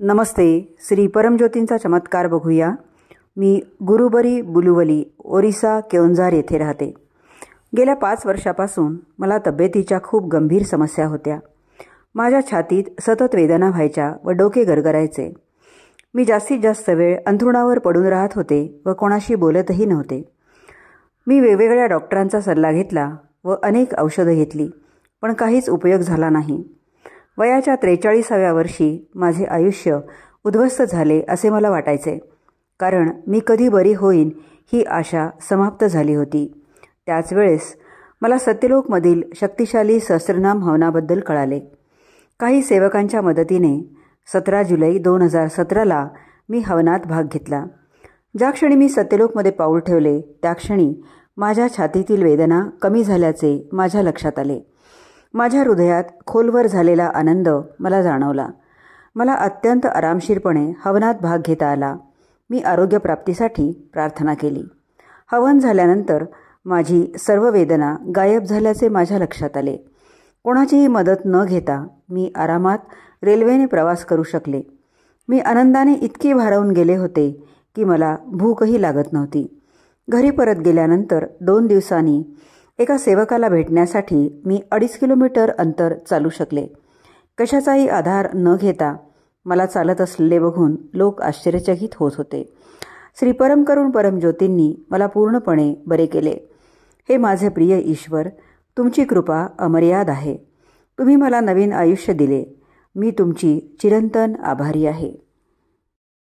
नमस्ते. श्री परमज्योतींचा चमत्कार बघूया. मी गुरुबरी बुलुवली, ओरिसा, केओंझार येथे राहते. गेल्या 5 वर्षापासून मला तब्येतीच्या खूप गंभीर समस्या होत्या. माझ्या छातीत सतत वेदना व्हायच्या व डोके गरगरायचे. मी जास्तीत जास्त वेळ अंथरुणावर पडून राहत होते व कोणाशी बोलतही नव्हते. मी वेगवेगळ्या डॉक्टरांचा सल्ला घेतला व अनेक औषधं घेतली, पण काहीच उपयोग झाला नाही. वयाच्या 43व्या वर्षी माझे आयुष्य उद्ध्वस्त झाले असे मला वाटायचे, कारण मी कधी बरी होईन ही आशा समाप्त झाली होती. त्याच वेळेस मला सत्यलोकमधील शक्तिशाली सहस्त्रनाम हवनाबद्दल कळाले. काही सेवकांच्या मदतीने 17 जुलै 2017ला मी हवनात भाग घेतला. ज्या क्षणी मी सत्यलोकमध्ये पाऊल ठेवले त्या क्षणी माझ्या छातीतील वेदना कमी झाल्याचे माझ्या लक्षात आले. माझ्या हृदयात खोलवर झालेला आनंद मला जाणवला. मला अत्यंत आरामशीरपणे हवनात भाग घेता आला. मी आरोग्यप्राप्तीसाठी प्रार्थना केली. हवन झाल्यानंतर माझी सर्व वेदना गायब झाल्याचे माझ्या लक्षात आले. कोणाचीही मदत न घेता मी आरामात रेल्वेने प्रवास करू शकले. मी आनंदाने इतके भारावून गेले होते की मला भूकही लागत नव्हती. घरी परत गेल्यानंतर 2 दिवसांनी एका सेवकाला भेटण्यासाठी मी 2.5 किलोमीटर अंतर चालू शकले. कशाचाही आधार न घेता मला चालत असलेले बघून लोक आश्चर्यचकित होत होते. श्री परमकरुण परमज्योतींनी मला पूर्णपणे बरे केले. हे माझे प्रिय ईश्वर, तुमची कृपा अमर्याद आहे. तुम्ही मला नवीन आयुष्य दिले. मी तुमची चिरंतन आभारी आहे.